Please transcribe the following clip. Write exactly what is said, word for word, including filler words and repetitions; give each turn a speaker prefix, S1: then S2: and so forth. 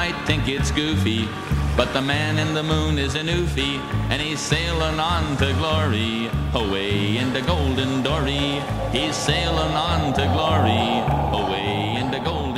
S1: might think it's goofy, but the man in the moon is a Newfie, and he's sailing on to glory, away in the golden dory. He's sailing on to glory, away in the golden